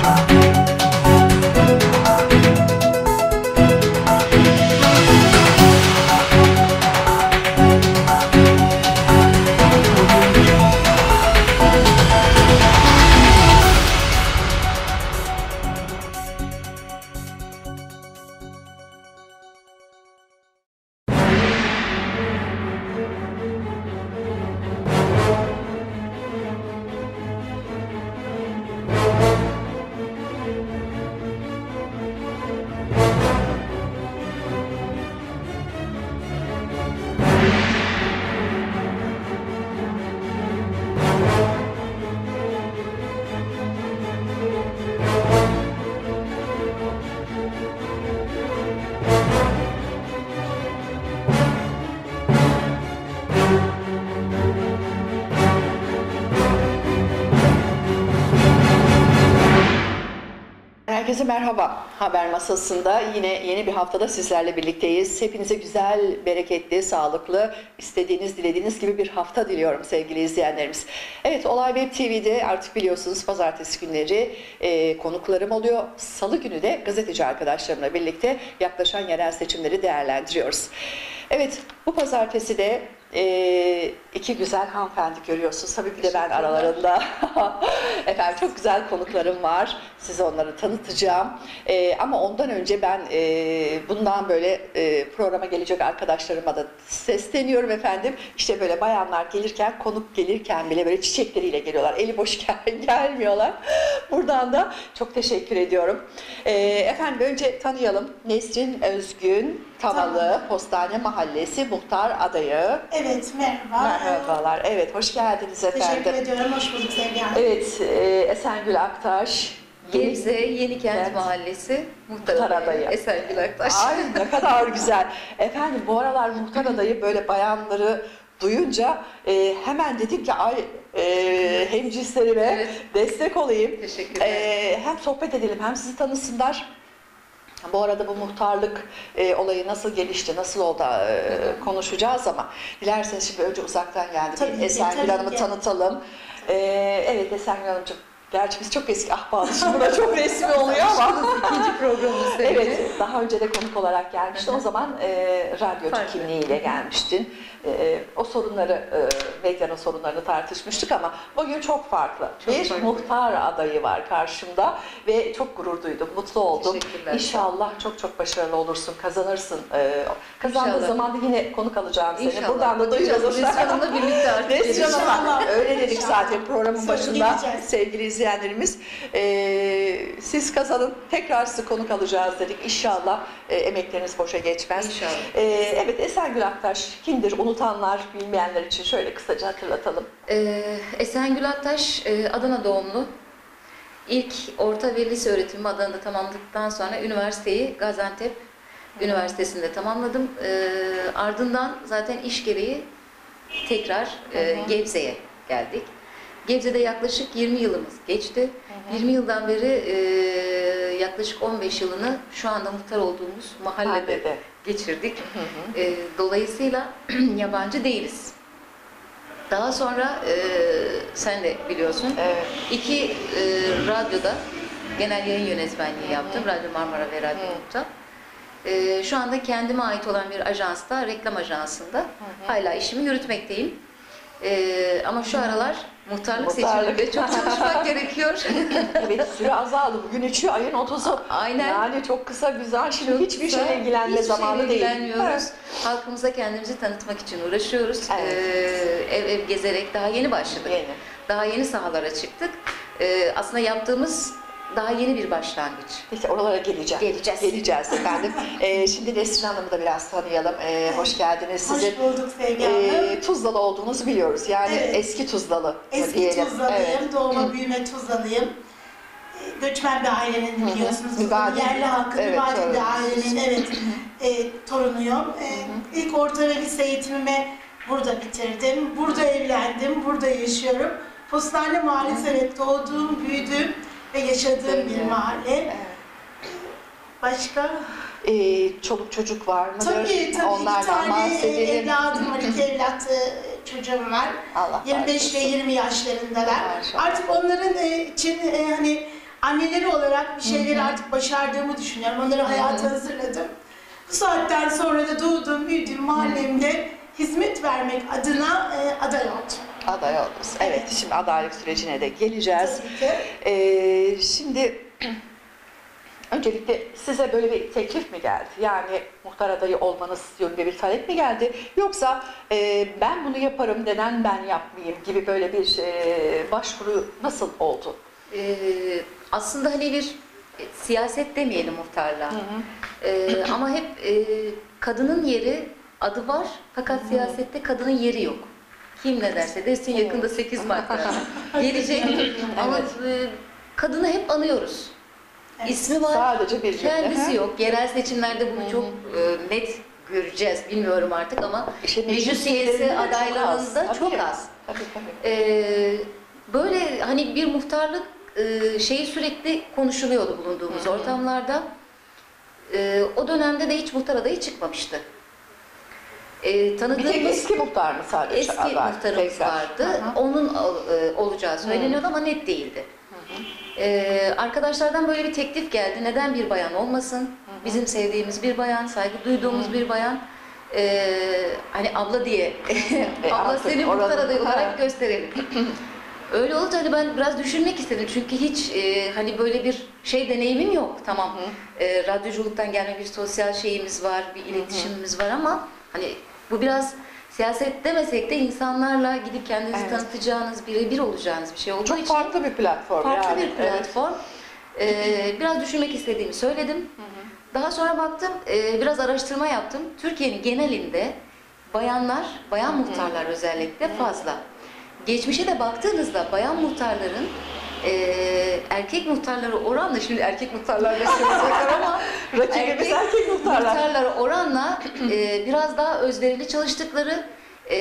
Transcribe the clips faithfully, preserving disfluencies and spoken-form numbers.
Herkese merhaba. Haber Masası'nda yine yeni bir haftada sizlerle birlikteyiz. Hepinize güzel, bereketli, sağlıklı, istediğiniz, dilediğiniz gibi bir hafta diliyorum sevgili izleyenlerimiz. Evet, Olay Web T V'de artık biliyorsunuz pazartesi günleri e, konuklarım oluyor. Salı günü de gazeteci arkadaşlarımla birlikte yaklaşan yerel seçimleri değerlendiriyoruz. Evet, bu pazartesi de e, iki güzel hanımefendi görüyorsunuz. Tabii bir de ben aralarında. Efendim çok güzel konuklarım var. Size onları tanıtacağım. E, ama ondan önce ben e, bundan böyle e, programa gelecek arkadaşlarıma da sesleniyorum efendim. İşte böyle bayanlar gelirken, konuk gelirken bile böyle çiçekleriyle geliyorlar. Eli boş gel gelmiyorlar. Buradan da çok teşekkür ediyorum. E, efendim önce tanıyalım. Nesrin Özgün Tavalı, tamam. Postane Mahallesi Muhtar Adayı. Evet, merhaba. Merhabalar. Evet, hoş geldiniz efendim. Teşekkür ediyorum, hoş bulduk Sevgi Hanım. Evet, e, Esengül Aktaş. Gebze Yenikent evet. Mahallesi Muhtar, Muhtar Adayı. Esengül Aktaş. Ay ne kadar güzel. Efendim bu aralar Muhtar Adayı böyle bayanları duyunca e, hemen dedim ki ay e, hemcinslerime evet. destek olayım. Teşekkürler. E, hem sohbet edelim hem sizi tanısınlar. Bu arada bu muhtarlık e, olayı nasıl gelişti, nasıl oldu e, konuşacağız ama dilerseniz şimdi önce uzaktan geldik. Esengül Hanım'ı tanıtalım. E, evet Esengül Hanımcığım. Gerçi biz çok eski ahbabız, şimdi burada çok resmi oluyor ama ikinci programımız evet, daha önce de konuk olarak gelmiştin. O zaman e, radyocu Farklı. kimliğiyle gelmiştin. E, o sorunları, e, medyanın sorunlarını tartışmıştık ama bugün çok farklı. Çok bir farklı. Muhtar adayı var karşımda ve çok gurur duydum, mutlu oldum. İnşallah çok çok başarılı olursun, kazanırsın. E, kazandığı İnşallah. zaman da yine konuk alacağım seni. İnşallah. Buradan da duyurulur. Nesrin Hanım'la birlikte artık. Nesrin Hanım'la öyle dedik zaten programın başında sevgili izleyenlerimiz. E, siz kazanın, tekrar sizi konuk alacağız dedik. İnşallah e, emekleriniz boşa geçmez. İnşallah. E, evet, Esengül Aktaş kimdir? Unutanlar, bilmeyenler için şöyle kısaca hatırlatalım. Ee, Esengül Aktaş e, Adana doğumlu. İlk orta ve lise öğretimimi Adana'da tamamladıktan sonra üniversiteyi Gaziantep Hı. Üniversitesi'nde tamamladım. E, ardından zaten iş gereği tekrar e, Gebze'ye geldik. Gebze'de yaklaşık yirmi yılımız geçti. Hı hı. yirmi yıldan beri e, yaklaşık on beş yılını şu anda muhtar olduğumuz mahallede Mahallede. geçirdik. Hı hı. E, dolayısıyla yabancı değiliz. Daha sonra e, sen de biliyorsun evet. iki e, radyoda genel yayın yönetmenliği yaptım. Hı hı. Radyo Marmara ve Radyo Umut'ta. E, şu anda kendime ait olan bir ajansta, reklam ajansında hı hı. hala işimi yürütmekteyim. Ee, ama şu aralar muhtarlık, muhtarlık. seçiminde çok çalışmak gerekiyor. Evet, süre azaldı. Bugün üçü ayın otuzu. Aynen. Yani çok kısa güzel. Şimdi çok hiçbir kısa, şeyle ilgilenme hiçbir zamanı değil. ilgilenmiyoruz. Halkımıza kendimizi tanıtmak için uğraşıyoruz. Evet. Ee, ev ev gezerek daha yeni başladık. Yeni. Daha yeni sahalara çıktık. Ee, aslında yaptığımız daha yeni bir başlangıç. İşte oralara geleceğiz. Geleceğiz. Geleceğiz efendim. ee, şimdi Nesrin Hanım'ı da biraz tanıyalım. Ee, hoş geldiniz. Hoş Sizin, bulduk Sevgi Hanım. E, Tuzlalı olduğunuzu biliyoruz. Yani evet. eski Tuzlalı. Eski diyelim. Tuzlalıyım. Evet. Doğma Hı. büyüme Tuzlalıyım. Göçmen bir ailenin biliyorsunuz. Mübadil. Yerli halkın, evet, mübadil bir ailenin evet, e, torunuyum. E, ilk orta ve lise eğitimimi burada bitirdim. Burada evlendim. Burada yaşıyorum. Postane Mahallesi evet doğduğum, büyüdüğüm ve yaşadığım evet. bir mahalle. Evet. Başka? Ee, çoluk çocuk var mıdır? Tabii tabii. Onlardan iki tane bahsedelim. evladım var, iki evlat çocuğum var. Allah yirmi beş ve yirmi yaşlarındalar. Maşallah. Artık onların için hani anneleri olarak bir şeyleri artık başardığımı düşünüyorum. Onları hayata hazırladım. Bu saatten sonra da doğduğum, büyüdüğüm mahallemde hizmet vermek adına e, aday oldum. Aday oldunuz. Evet, şimdi adaylık sürecine de geleceğiz. Tabii ki. Ee, şimdi öncelikle size böyle bir teklif mi geldi? Yani muhtar adayı olmanız yönünde bir talep mi geldi? Yoksa e, ben bunu yaparım, neden ben yapmayayım gibi böyle bir e, başvuru nasıl oldu? Ee, aslında hani bir e, siyaset demeyelim muhtarlığa. Ee, ama hep e, kadının yeri, adı var fakat siyasette kadının yeri yok. Kim ne derse desin yakında sekiz Mart'ta gelecek ama e, kadını hep anıyoruz. Evet. İsmi var, Sadece bir cümle. kendisi yok. Yerel seçimlerde bunu çok e, net göreceğiz, bilmiyorum artık ama İşte meclis üyesi üyelerinde çok adaylarında az. çok Tabii. az. Tabii tabii. Ee, böyle hani bir muhtarlık e, şeyi sürekli konuşuluyordu bulunduğumuz ortamlarda. Ee, o dönemde de hiç muhtar adayı çıkmamıştı. Ee, Bir tek tanıdığımız eski muhtar mı sadece? eski aday? muhtarımız Tekrar. vardı. Hı hı. Onun e, olacağı söyleniyordu ama net değildi. Ee, arkadaşlardan böyle bir teklif geldi. Neden bir bayan olmasın? Bizim sevdiğimiz bir bayan, saygı duyduğumuz bir bayan. Ee, hani abla diye, E, abla artık seni muhtar oranın- adayı Ha. olarak gösterelim. Öyle olunca hani ben biraz düşünmek istedim çünkü hiç e, hani böyle bir şey deneyimim yok. Tamam, e, radyoculuktan gelme bir sosyal şeyimiz var, bir iletişimimiz var ama hani bu biraz siyaset demesek de insanlarla gidip kendinizi Evet. tanıtacağınız, birebir olacağınız bir şey olduğu Çok için farklı bir platform farklı yani. bir Evet. platform. Ee, biraz düşünmek istediğimi söyledim. Daha sonra baktım, e, biraz araştırma yaptım. Türkiye'nin genelinde bayanlar, bayan muhtarlar özellikle fazla. Geçmişe de baktığınızda bayan muhtarların e, erkek muhtarları oranla, şimdi erkek muhtarlar da söyleyecekler ama Rakibimiz erkek muhtarlar. muhtarlara oranla e, biraz daha özverili çalıştıkları e,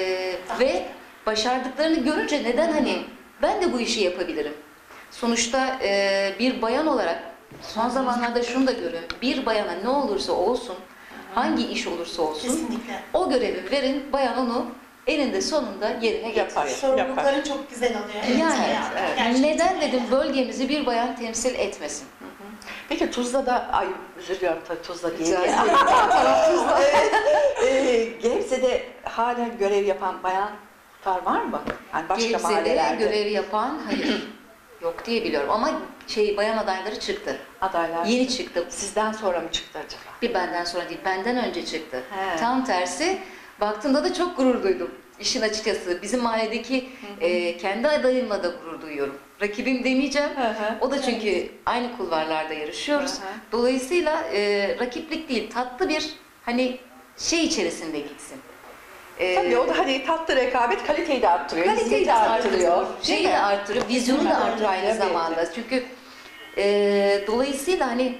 ve başardıklarını görünce neden hani ben de bu işi yapabilirim. Sonuçta e, bir bayan olarak son zamanlarda şunu da görüyorum. Bir bayana ne olursa olsun, hangi iş olursa olsun Kesinlikle. o görevi verin, bayan onu eninde sonunda yerine Yapar. getirir. Sorumlulukları çok güzel oluyor. Evet, Yani evet, evet. gerçekten. neden dedim bölgemizi bir bayan temsil etmesin? Peki Tuzla'da, ay özür diliyorum tabii Tuzla değil. Rica ya. ederim. Tuzla. Evet. Ee, Gebze'de halen görev yapan bayan muhtar var mı? Yani başka Gebze'de mahallelerde görev yapan hayır yok diye biliyorum ama şey bayan adayları çıktı. adaylar. Yeni çıktı. Sizden sonra mı çıktı acaba? Bir benden sonra değil, benden önce çıktı. He. Tam tersi, baktığımda da çok gurur duydum. İşin açıkçası bizim mahalledeki e, kendi adayımla da gurur duyuyorum. Rakibim demeyeceğim. Hı hı. O da çünkü aynı kulvarlarda yarışıyoruz. Hı hı. Dolayısıyla e, rakiplik değil, tatlı bir hani şey içerisinde gitsin. E, Tabii o da hani tatlı rekabet kaliteyi de arttırıyor. kaliteyi hizmeti de arttırıyor. arttırıyor, şeyi de arttırıyor, vizyonu da arttırıyor aynı Evet. zamanda. Çünkü e, dolayısıyla hani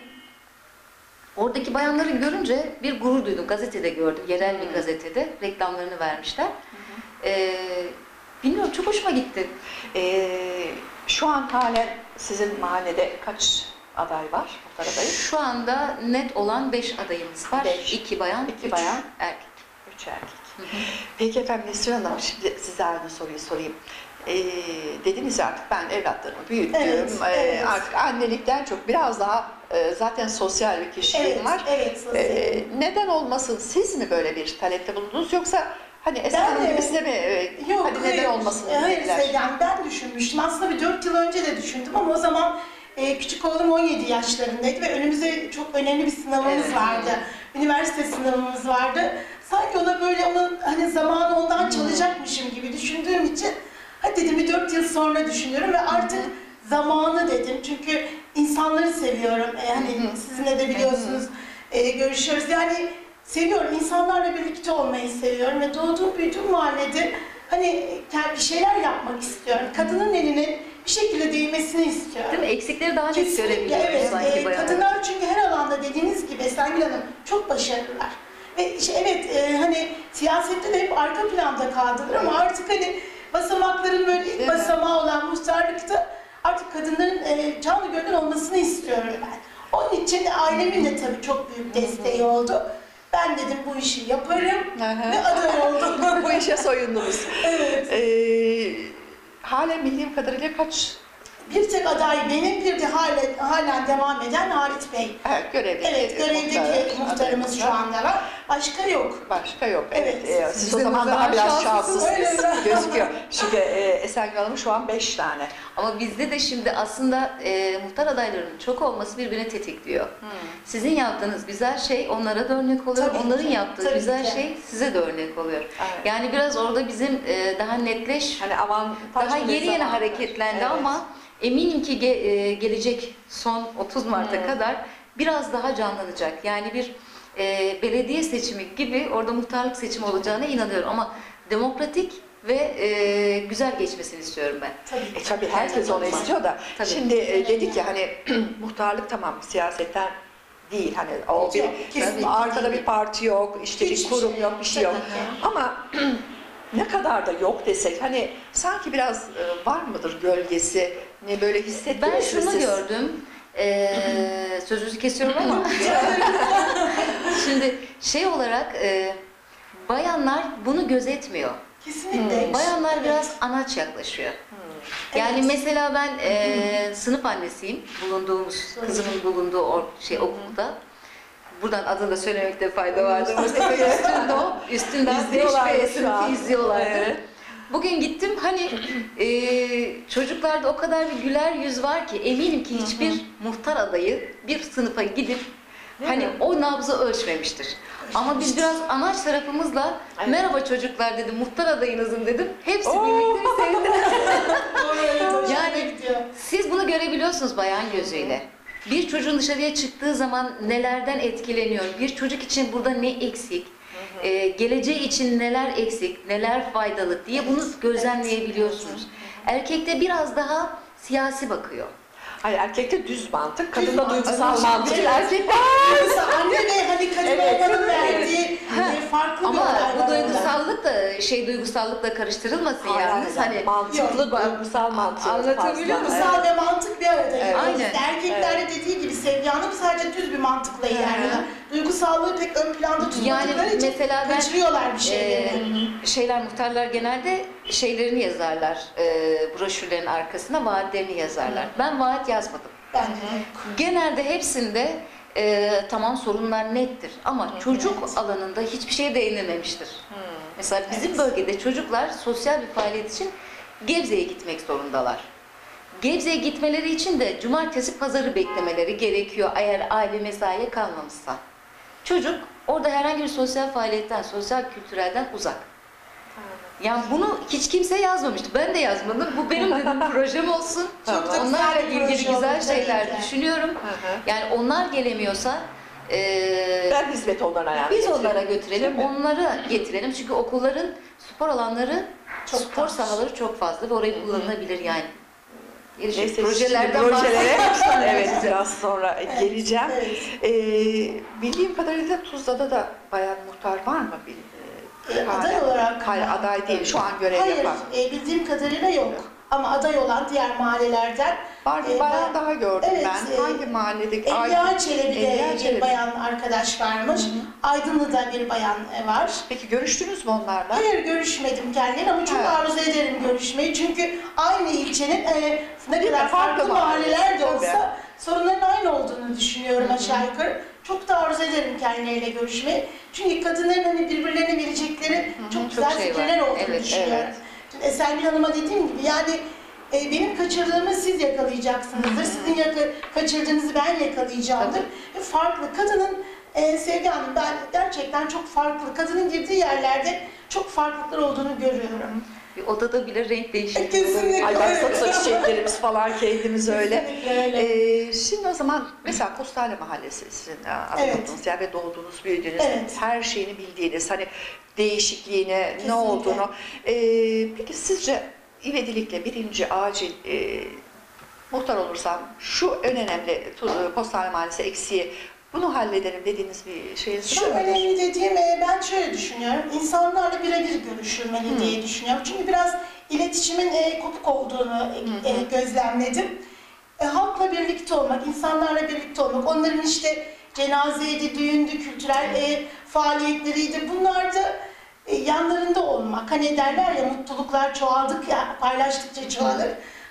oradaki bayanları görünce bir gurur duydum. Gazetede gördüm, yerel bir gazetede reklamlarını vermişler. E, bilmiyorum, çok hoşuma gitti. Ee, şu an halen sizin mahallede kaç aday var? Muhtar adayı? Şu anda net olan beş adayımız var. Beş. İki bayan, İki üç bayan. erkek. Üç erkek. Peki efendim Nesrin Hanım, şimdi size aynı soruyu sorayım. Ee, dediniz ya artık ben evlatlarımı büyüttüm. Evet, Ee, evet. Artık annelikten çok biraz daha e, zaten sosyal bir kişiliğim Evet, var. evet. sosyal. Ee, neden olmasın? Siz mi böyle bir talepte bulundunuz yoksa hani Esra Ben Hanım de- gibi size mi e, Yok, hadi neden olmasın e, Hayır dediler? Seyden, ben düşünmüştüm. Aslında bir dört yıl önce de düşündüm ama o zaman e, küçük oğlum on yedi yaşlarındaydı ve önümüzde çok önemli bir sınavımız Evet. vardı. Üniversite sınavımız vardı. Sanki ona böyle onun hani zamanı ondan çalacakmışım gibi düşündüğüm için hadi dedim bir dört yıl sonra düşünüyorum ve artık zamanı dedim. Çünkü insanları seviyorum. E, hani sizinle de biliyorsunuz e, görüşüyoruz. Yani seviyorum. İnsanlarla birlikte olmayı seviyorum ve doğduğum büyüdüğüm mahallede hani bir şeyler yapmak istiyorum. Kadının eline bir şekilde değmesini istiyorum. Değil mi? Eksikleri daha net Kesinlikle görebiliyoruz evet. sanki Ee, bayanlar. kadınlar çünkü her alanda dediğiniz gibi Esengül Hanım çok başarılılar. Ve işte evet e, hani siyasette de hep arka planda kaldılar ama artık hani basamakların böyle ilk Değil mi? basamağı olan muhtarlıkta artık kadınların e, canlı gönül olmasını istiyorum ben. Onun için ailemin de tabii çok büyük desteği oldu. Ben dedim bu işi yaparım Hı hı. ve aday oldum. Bu işe soyundunuz. Evet. Ee, halen bildiğim kadarıyla kaç Bir tek aday benim, bir de halen, halen devam eden Halit Bey. Evet, görevdeki, Evet, görevdeki muhtar- muhtarımız şu anda var. Başka yok. Başka yok. Evet. Evet. Ee, siz o Sizin zaman o daha zaman biraz şanslısınız. şanslısınız gözüküyor. Şimdi e, Esengül Hanım'ın şu an beş tane. Ama bizde de şimdi aslında e, muhtar adaylarının çok olması birbirini tetikliyor. Hmm. Sizin yaptığınız güzel şey onlara da örnek oluyor. Tabii Onların ki, yaptığı tabii güzel ki. şey size de örnek oluyor. Evet. Yani biraz orada bizim e, daha netleş, Hani avantaj daha bir yeni yeni zaman. hareketlendi Evet. ama eminim ki ge- e, gelecek son otuz Mart'a Hmm. kadar biraz daha canlanacak. Yani bir e, belediye seçimi gibi orada muhtarlık seçimi olacağına inanıyorum ama demokratik ve e, güzel geçmesini istiyorum ben. Tabii. E tabii herkes onu istiyor da. Tabii. Şimdi e, dedik ya hani muhtarlık tamam siyasetten değil hani o bir Yok, kesinlikle arkada değil. bir parti yok, işte Hiçbir bir kurum şey yok, yok. bir şey yok. Tabii Ama ne kadar da yok desek hani sanki biraz e, var mıdır gölgesi? Ne böyle hissettiniz Ben mi şunu siz? gördüm. Ee, sözünüzü kesiyorum ama şimdi şey olarak e, bayanlar bunu gözetmiyor. Kesinlikle. Hmm. Bayanlar biraz anaç yaklaşıyor. Hmm. Yani Evet. mesela ben e, sınıf annesiyim. Bulunduğumuz, kızımın bulunduğu o şey okulda. Buradan adını da söylemekte fayda vardır. Mustafa Üstündo, Üstünden beş İzliyorlardır B şu sınıfı an. izliyorlardı. Evet. Bugün gittim hani e, çocuklarda o kadar bir güler yüz var ki eminim ki hiçbir muhtar adayı bir sınıfa gidip Değil hani mi? o nabzı ölçmemiştir. Ama biz biraz anaç tarafımızla Evet. merhaba çocuklar dedim, muhtar adayınızın dedim. Hepsi Oo. birlikte bir sevdiler. Doğru, evet, hoşuma Yani- gidiyor. Siz bunu görebiliyorsunuz bayan gözüyle. Bir çocuğun dışarıya çıktığı zaman nelerden etkileniyor? Bir çocuk için burada ne eksik? Ee, geleceği için neler eksik, neler faydalı diye bunu gözlemleyebiliyorsunuz. Erkekte biraz daha siyasi bakıyor. Hayır erkekte düz mantık, kadında mantık. duygusal Evet. mantık. Evet. Erkekte Mesela anne ve hani kadın Evet, olmanın evet. verdiği e, farklı bir Ama olay var bu orada. duygusallık da şey duygusallıkla karıştırılmasın Hayır, yalnız. hayır, Hani mantıklı, duygusal mantık. Anlatabiliyor fazla. musun? Duygusal ve mantık bir arada. Evet. Yani Aynen. işte erkeklerde dediği gibi Sevgi Hanım sadece düz bir mantıkla ilerliyorlar. Duygusallığı pek ön planda tutmadıkları Yani için mesela ben, kaçırıyorlar bir şeyleri. Ee, şeyler muhtarlar genelde şeylerini yazarlar, e, broşürlerin arkasına vaatlerini yazarlar. Ben vaat yazmadım. Bence de. Genelde hepsinde e, tamam sorunlar nettir ama çocuk Evet. alanında hiçbir şey değinilmemiştir. Hmm. Mesela bizim Evet. bölgede çocuklar sosyal bir faaliyet için Gebze'ye gitmek zorundalar. Gebze'ye gitmeleri için de cumartesi pazarı beklemeleri gerekiyor eğer aile mesaiye kalmamışsa. Çocuk orada herhangi bir sosyal faaliyetten, sosyal kültürelden uzak. Yani bunu hiç kimse yazmamıştı. Ben de yazmadım. Bu benim dedim projem olsun. Çok da Onlarla güzel bir ilgili proje güzel oldu tabii şeyler ki. düşünüyorum. Hı hı. Yani onlar gelemiyorsa eee, Ben hizmet onlara yani. biz onlara götürelim, Değil mi? onları getirelim. Çünkü okulların spor alanları, Çok spor fazla. sahaları çok fazla ve orayı kullanılabilir yani. Gelişim Neyse, projelerden şimdi projelere bahsedeceğim. evet biraz sonra geleceğim. Evet. Ee, bildiğim kadarıyla Tuzla'da da bayan muhtar var mı? Bil- E, hala? aday olarak Hayır mı? aday değil şu an görev Hayır, yapan. e, bildiğim kadarıyla yok. Ama aday olan diğer mahallelerden Var bir e, bayan ben- daha gördüm Evet, ben. e, Hangi mahallede? Evliya Çelebi'de Evliya bir Çelebi. bayan arkadaş varmış. Aydınlı'da bir bayan e, var. Peki görüştünüz mü onlarla? Hayır görüşmedim kendileriyle ama çok Ha. arzu ederim görüşmeyi. Çünkü aynı ilçenin e, ne Değil mi? kadar Farklı farklı mahalleler de mahalle, olsa sorunların aynı olduğunu düşünüyorum aşağı yukarı. Çok da arzu ederim kendileriyle görüşmeyi. Çünkü kadınların hani birbirlerine verecekleri çok Çok güzel şey var. fikirler olduğunu Evet, düşünüyorum. evet. Şimdi Esengül Hanım'a dediğim gibi yani e, benim kaçırdığımı siz yakalayacaksınızdır. Sizin yaka- kaçırdığınızı ben yakalayacağımdır. Ve farklı. Kadının e, Sevgi Hanım ben gerçekten çok farklı. Kadının girdiği yerlerde çok farklılıklar olduğunu görüyorum. Bir odada bile renk değişikliği Kesinlikle. Ay baksana çiçeklerimiz falan kendimiz öyle. Kesinlikle öyle. Ee, şimdi o zaman mesela Postane Mahallesi sizin anlattığınız yer ve doğduğunuz, büyüdüğünüz, Evet. her şeyini bildiğiniz, hani değişikliğine, ne Kesinlikle. olduğunu. Ee, peki sizce ivedilikle birinci acil e, muhtar olursam şu en önemli Tu- Postane Mahallesi eksiği bunu hallederim dediğiniz bir şeyiniz Şu var mıdır? önemli dediğim e, ben şöyle düşünüyorum. İnsanlarla birebir görüşülmeli diye düşünüyorum. Çünkü biraz iletişimin e, kopuk olduğunu e, e, gözlemledim. E, halkla birlikte olmak, insanlarla birlikte olmak, onların işte cenazeydi, düğündü, kültürel e, faaliyetleriydi. Bunlar da e, yanlarında olmak. Hani derler ya mutluluklar çoğaldık ya paylaştıkça çoğalır.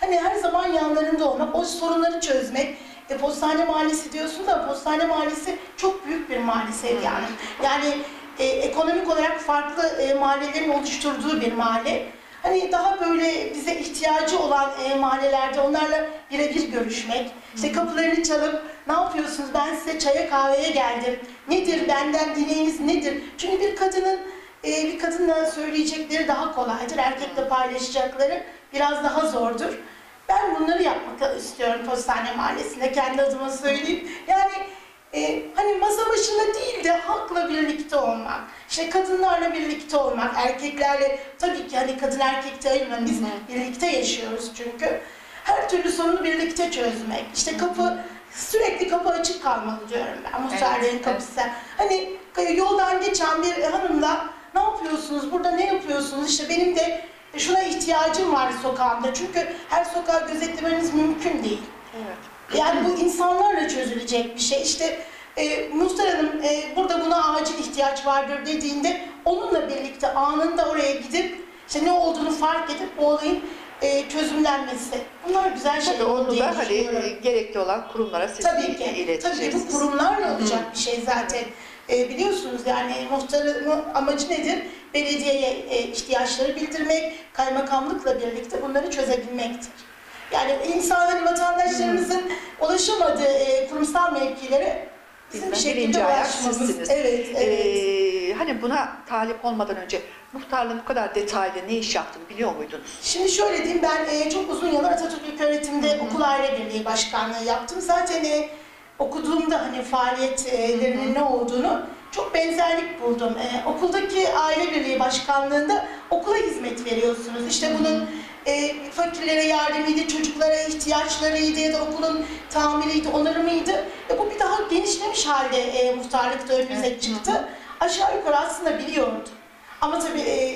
hani her zaman yanlarında olmak, o sorunları çözmek. E, Postane Mahallesi diyorsunuz ama Postane Mahallesi çok büyük bir mahalle Sevgi Hanım. Yani e, ekonomik olarak farklı e, mahallelerin oluşturduğu bir mahalle. Hani daha böyle bize ihtiyacı olan e, mahallelerde onlarla birebir görüşmek, işte kapılarını çalıp ne yapıyorsunuz, ben size çaya kahveye geldim, nedir benden dileğiniz nedir? Çünkü bir kadının e, bir kadınla söyleyecekleri daha kolaydır, erkekle paylaşacakları biraz daha zordur. Ben bunları yapmak istiyorum Postane Mahallesi'nde, kendi adıma söyleyeyim. Yani e, hani masa başında değil de halkla birlikte olmak, işte kadınlarla birlikte olmak, erkeklerle, tabii ki hani kadın erkekte ayırmam, biz birlikte yaşıyoruz çünkü. Her türlü sorunu birlikte çözmek, işte kapı, sürekli kapı açık kalmalı diyorum ben, muhtarlığın Evet, kapısı. Hani yoldan geçen bir hanımla ne yapıyorsunuz, burada ne yapıyorsunuz, işte benim de şuna ihtiyacım var sokağımda. Çünkü her sokağı gözetlemeniz mümkün değil. Evet. Yani bu insanlarla çözülecek bir şey. İşte e, Muhtar Hanım e, burada buna acil ihtiyaç vardır dediğinde onunla birlikte anında oraya gidip işte ne olduğunu fark edip bu olayın e, çözümlenmesi. Bunlar güzel şeyler Tabii onu diye da hani düşünüyorum. gerekli olan kurumlara siz Tabii ki. ileteceksiniz. Tabii bu kurumlarla olacak bir şey zaten. E, biliyorsunuz yani muhtarın amacı nedir? Belediyeye e, ihtiyaçları bildirmek, kaymakamlıkla birlikte bunları çözebilmektir. Yani insan, hani vatandaşlarımızın ulaşamadığı e, kurumsal mevkilere bizim bir Bizden şekilde birinci ayak ulaşmamız. sizsiniz. Evet, evet. Ee, hani buna talip olmadan önce muhtarlığın bu kadar detaylı ne iş yaptığını biliyor muydunuz? Şimdi şöyle diyeyim, ben e, çok uzun yıllar Atatürk İlköğretim'de okul aile birliği başkanlığı yaptım. Zaten e, okuduğumda hani faaliyetlerinin ne olduğunu çok benzerlik buldum. E, okuldaki aile birliği başkanlığında okula hizmet veriyorsunuz. İşte bunun e, fakirlere yardımıydı, çocuklara ihtiyaçlarıydı ya da okulun tamiriydi, onarımıydı. E, bu bir daha genişlemiş halde e, muhtarlıkta önümüze Evet. çıktı. Aşağı yukarı aslında biliyordum. Ama tabii e,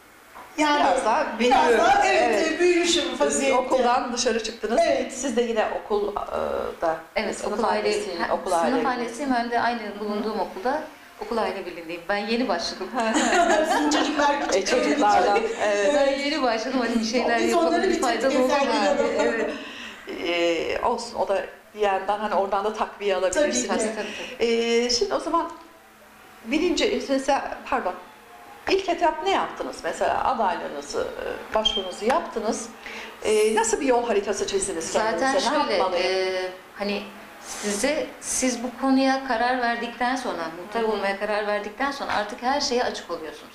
yani Biraz daha biraz biliyorum. daha evet, Evet. e, büyümüşüm Siz vaziyette. okuldan dışarı çıktınız. Evet. Siz de yine okulda. Evet, sınıf okul aile, ailesi, ha, okul sınıf aile. ailesiyim. Ben de aynı bulunduğum okulda okul aile birliğindeyim. Ben yeni başladım. Bizim çocuklar küçük. E, çocuklardan. Evet. Ben yeni başladım. Hadi bir şeyler Biz onları yapalım, bir faydalı tık olur. eserleyelim. Ha, Evet. Ee, olsun o da bir yandan hani oradan da takviye alabilirsiniz. Tabii ki. Tabii, tabii. Ee, şimdi o zaman birinci mesela pardon ilk etap ne yaptınız? Mesela adaylığınızı, başvurunuzu yaptınız. Ee, nasıl bir yol haritası çizdiniz Zaten kendinize? Ne şöyle, yapmalıyım? e, hani size, siz bu konuya karar verdikten sonra, muhtar olmaya karar verdikten sonra artık her şeye açık oluyorsunuz.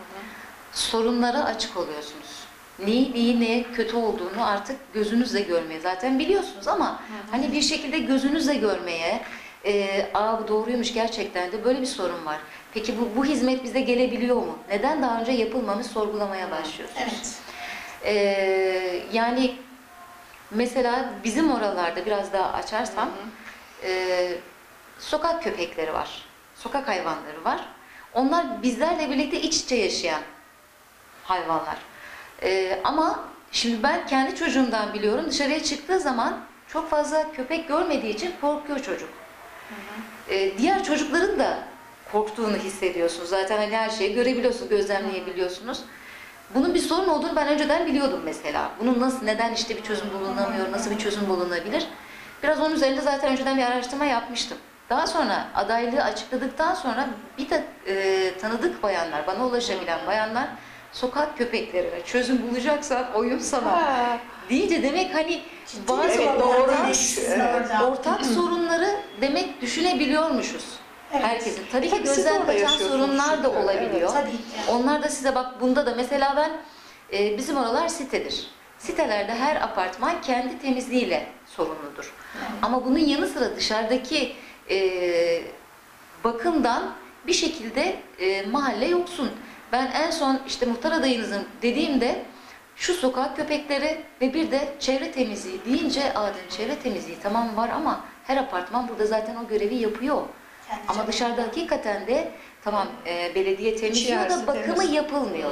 Sorunlara açık oluyorsunuz. Neyi, neyi, neye kötü olduğunu artık gözünüzle görmeye zaten biliyorsunuz ama hani bir şekilde gözünüzle görmeye, e, aa bu doğruymuş gerçekten de böyle bir sorun var. Peki bu, bu hizmet bize gelebiliyor mu? Neden daha önce yapılmamış sorgulamaya başlıyorsunuz. Evet. Ee, yani mesela bizim oralarda biraz daha açarsam e, sokak köpekleri var, sokak hayvanları var. Onlar bizlerle birlikte iç içe yaşayan hayvanlar. Ee, ama şimdi ben kendi çocuğumdan biliyorum, dışarıya çıktığı zaman çok fazla köpek görmediği için korkuyor çocuk. Ee, diğer çocukların da korktuğunu hissediyorsunuz. Zaten hani her şeyi görebiliyorsunuz, gözlemleyebiliyorsunuz. Bunun bir sorun olduğunu ben önceden biliyordum mesela. Bunun nasıl, neden işte bir çözüm bulunamıyor, nasıl bir çözüm bulunabilir? Biraz onun üzerinde zaten önceden bir araştırma yapmıştım. Daha sonra adaylığı açıkladıktan sonra bir de e, tanıdık bayanlar, bana ulaşabilen bayanlar sokak köpeklerine çözüm bulacaksan oyun sana Ha, deyince demek hani Ciddi bazı evet, bir doğru. ortam Evet. sizin orada. ortak sorunları demek düşünebiliyormuşuz. Evet. Herkesin. Tabii ki Tabii siz gözden orada kaçan yaşıyorsunuz sorunlar da çünkü, olabiliyor. Tabii ki. Onlar da size bak bunda da mesela ben e, bizim oralar sitedir. Sitelerde her apartman kendi temizliğiyle sorumludur. Ama bunun yanı sıra dışarıdaki e, bakımdan bir şekilde e, mahalle yoksun. Ben en son işte muhtar adayınızın dediğimde şu sokak köpekleri ve bir de çevre temizliği deyince aa dedim, çevre temizliği tamam var ama her apartman burada zaten o görevi yapıyor. Kendi Ama çapında. dışarıda hakikaten de tamam e, belediye temizliyor İçerisi da bakımı temiz. yapılmıyor.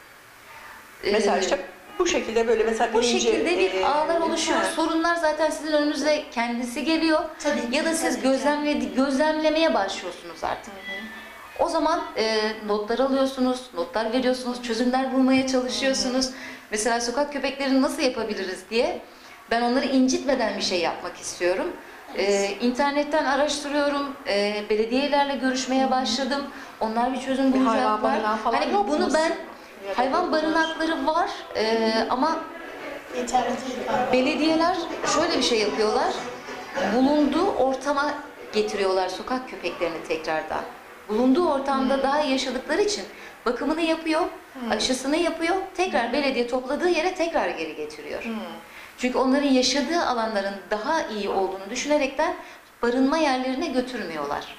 mesela Ee, işte bu şekilde böyle mesela bu birinci, şekilde bir e, ağlar oluşuyor. ha, Sorunlar zaten sizin önünüze kendisi geliyor. Tabii ki, Ya da siz tabii ki. gözlemle, gözlemlemeye başlıyorsunuz artık. O zaman e, notlar alıyorsunuz, notlar veriyorsunuz, çözümler bulmaya çalışıyorsunuz. Mesela sokak köpeklerini nasıl yapabiliriz diye ben onları incitmeden bir şey yapmak istiyorum. Ee, internetten araştırıyorum, ee, belediyelerle görüşmeye başladım. Onlar bir çözüm Bir hayvan bulacaklar. barınağı falan Hani yok mu? bunu ben Ya da hayvan yokmuş. barınakları var ee, ama Yeterli değil galiba. belediyeler şöyle bir şey yapıyorlar. Bulunduğu ortama getiriyorlar sokak köpeklerini tekrardan. Bulunduğu ortamda daha iyi yaşadıkları için bakımını yapıyor, aşısını yapıyor, tekrar belediye topladığı yere tekrar geri getiriyor. Hmm. Çünkü onların yaşadığı alanların daha iyi olduğunu düşünerekten barınma yerlerine götürmüyorlar.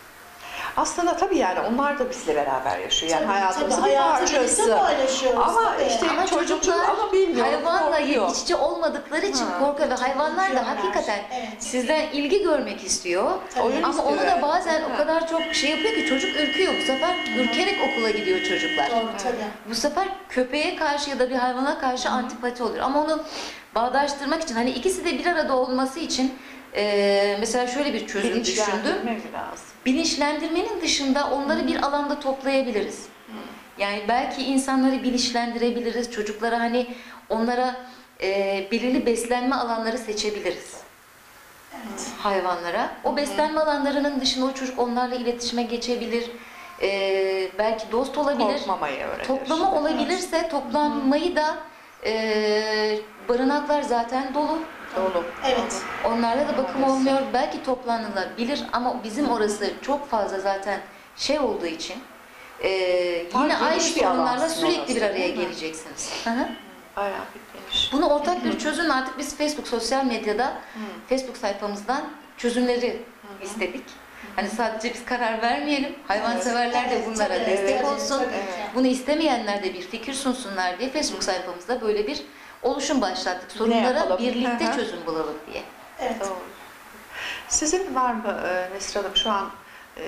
Aslında tabii yani onlar da bizle beraber yaşıyor. Yani Tabii, hayatımızın tabii, bir hayatı birlikte parçası. paylaşıyoruz, Ama tabii. işte Ama çocuklar çocuklar ama bilmiyorum. hayvanla korkuyor. iç içe olmadıkları için Ha. korkuyor ve hayvanlar da Korkuyorlar. hakikaten Evet. sizden ilgi görmek istiyor. Tabii. Oyun Ama istiyor onu da yani. bazen Ha. o kadar çok şey yapıyor ki çocuk ürküyor. Bu sefer ürkerek okula gidiyor çocuklar. Doğru tabii. Bu sefer köpeğe karşı ya da bir hayvana karşı antipati oluyor. Ama onu bağdaştırmak için hani ikisi de bir arada olması için eee, mesela şöyle bir çözüm düşündüm. Bilinçlendirmek lazım. Bilinçlendirmenin dışında onları bir alanda toplayabiliriz. Yani belki insanları bilinçlendirebiliriz. Çocuklara hani onlara eee, belirli beslenme alanları seçebiliriz. Evet. Hayvanlara. O beslenme alanlarının dışında o çocuk onlarla iletişime geçebilir. Eee, belki dost olabilir. Korkmamayı öğrenir. Toplama olabilirse toplanmayı da eee, barınaklar zaten dolu. Dolu. Evet. Onlarla da bakım Maalesef. olmuyor. Belki toplanılabilir ama bizim orası çok fazla zaten şey olduğu için eee, Daha yine aynı geniş bir alan sorunlarla aslında sürekli orası, bir araya değil mi? geleceksiniz. Hı hı. Bayağı bir geniş. Bunu ortak bir çözüm artık biz Facebook sosyal medyada Facebook sayfamızdan çözümleri istedik. Hani sadece biz karar vermeyelim, hayvanseverler de Evet, bunlara tabii, destek tabii, olsun. tabii. Bunu istemeyenler de bir fikir sunsunlar diye Facebook sayfamızda böyle bir oluşum başlattık. Sorunlara yapalım? birlikte Hı hı. çözüm bulalım diye. Evet. Doğru. Sizin var mı e, Nesrin Hanım şu an e,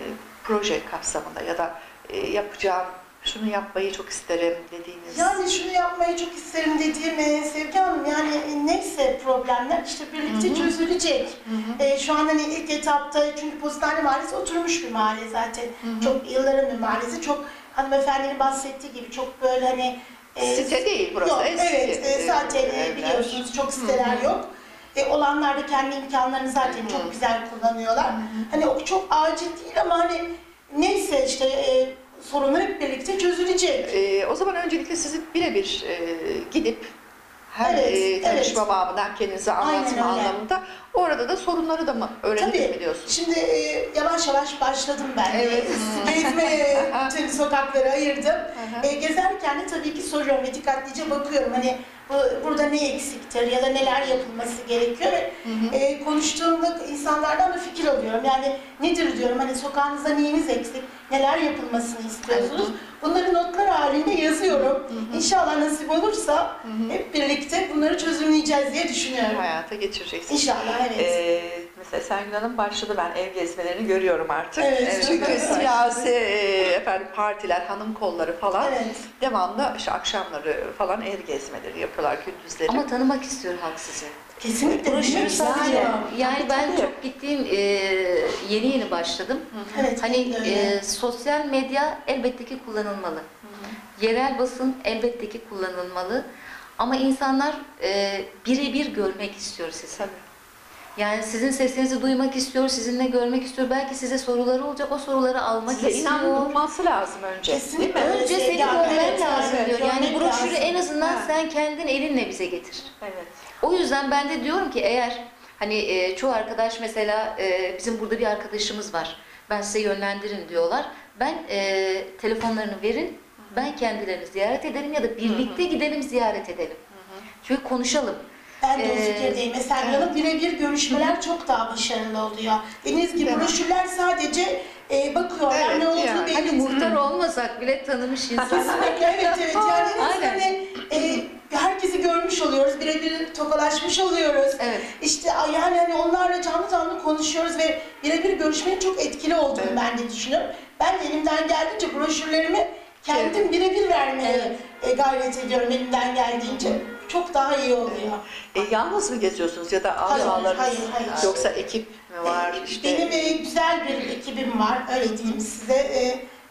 proje kapsamında ya da e, yapacağım, şunu yapmayı çok isterim dediğiniz? Yani şunu yapmayı çok isterim dediğim e, Sevgi Hanım, yani e, neyse problemler işte birlikte Hı hı. çözülecek. Hı hı. E, şu an hani ilk etapta, çünkü Postane Mahallesi oturmuş bir mahalle zaten. Hı hı. Çok yılların bir mahallesi. Çok hanımefendinin bahsettiği gibi çok böyle hani e, Site değil burası. Yok, eski, evet, e, e, zaten e, evler. biliyorsunuz çok siteler yok. E, olanlar da kendi imkanlarını zaten Hı hı. çok güzel kullanıyorlar. Hani o çok acil değil ama hani neyse işte e, sorunlar hep birlikte çözülecek. E, o zaman öncelikle sizi birebir e, gidip hem Evet, e, tanışma evet. babından kendinize Aynen anlatma öyle. anlamında orada da sorunları da mı öğrenip Tabii. biliyorsunuz? Şimdi e, yavaş yavaş başladım ben. Evet. Gezmeye bütün sokakları ayırdım. hı. E, gezerken de tabii ki soruyorum ve dikkatlice bakıyorum. Hani bu, burada ne eksiktir ya da neler yapılması gerekiyor ve e, konuştuğumda insanlardan da fikir alıyorum. Yani nedir diyorum, hani sokağınızda neyiniz eksik, neler yapılmasını istiyorsunuz. Bunları notlar halinde yazıyorum. İnşallah nasip olursa hep birlikte bunları çözümleyeceğiz diye düşünüyorum. Hayata geçireceksiniz. İnşallah, evet. Ee, mesela Sengül Hanım başladı, ben ev gezmelerini görüyorum artık. Evet. Çünkü Evet. siyasi e, efendim partiler, hanım kolları falan Evet. devamlı işte akşamları falan ev gezmeleri yapıyorlar, gündüzleri. Ama tanımak istiyor halk sizi. Kesinlikle. Broşürü bilmek sadece, istiyor. yani Tabii, ben tabii. çok gittiğim, e, yeni yeni başladım. Evet, Hani benim de öyle. e, sosyal medya elbette ki kullanılmalı. Yerel basın elbette ki kullanılmalı. Ama insanlar e, birebir görmek istiyor sizi. Tabii. Yani sizin sesinizi duymak istiyor, sizinle görmek istiyor. Belki size soruları olacak, o soruları almak Size istiyor. inanılması lazım önce. Kesinlikle. Değil mi? Önce seni Yani görmen evet, lazım evet, diyor. Yani görmek broşürü lazım. en azından Ha. sen kendin elinle bize getir. Evet. O yüzden ben de diyorum ki eğer hani e, çoğu arkadaş mesela e, bizim burada bir arkadaşımız var. Ben size yönlendirin diyorlar. Ben e, telefonlarını verin. Ben kendilerini ziyaret ederim ya da birlikte gidelim ziyaret edelim. Çünkü konuşalım. Ben de o Ee, fikirdeyim. Mesela yanıp birebir görüşmeler çok daha başarılı oluyor. Dediğiniz gibi Değil mi? broşürler sadece e, bakıyorlar, Evet, ne olduğunu yani. belli Hani değil. muhtar olmasak bile tanımış insanlar. Kesinlikle, evet evet. Yani en azından Aynen. hani, e, herkesi görmüş oluyoruz, birebir tokalaşmış oluyoruz. Evet. İşte yani hani onlarla canlı canlı konuşuyoruz ve birebir görüşmenin çok etkili olduğunu Evet. ben de düşünüyorum. Ben de elimden geldiğince broşürlerimi kendim birebir vermeye Evet. e, gayret ediyorum elimden geldiğince. Çok daha iyi oluyor. E, yalnız mı geziyorsunuz ya da Hayır, azalarınız hayır, hayır. yoksa ekip mi var? Ee, işte Benim e, güzel bir ekibim var, öyle diyeyim size. Ee,